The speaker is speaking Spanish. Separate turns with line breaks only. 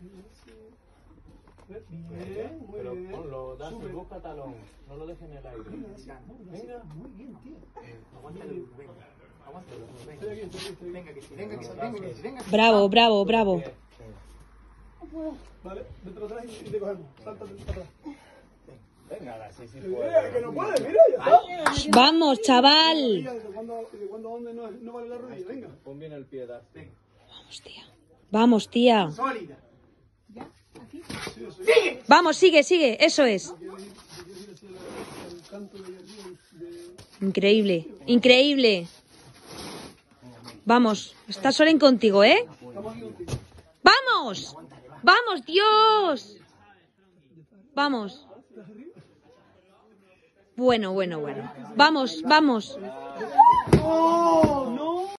Bien, muy
Pero
bien.
ponlo,
Sube.
busca talón. No lo dejes en el aire.
Venga, muy bien, tío.
Aguántalo, venga. Aguántalo, venga.
Estoy aquí, estoy aquí.
Venga que sí, venga que sí, venga que sí, venga que sí.
Bravo, bravo, bravo.
Vale, vete atrás y te cogemos. Sáltate para atrás.
Venga, sí, sí
Que no puede, mira, ya está.
Vamos, chaval.
¿Desde cuándo dónde no vale la rodilla? Venga.
Pon bien el pie, Dustin.
Vamos, tía. Vamos, tía.
Sólida.
Vamos, sigue, sigue. Eso es. Increíble, increíble. Vamos, está Soren contigo, ¿eh? ¡Vamos! ¡Vamos, Dios! Vamos. Bueno, bueno, bueno. Vamos, vamos.
¡Oh!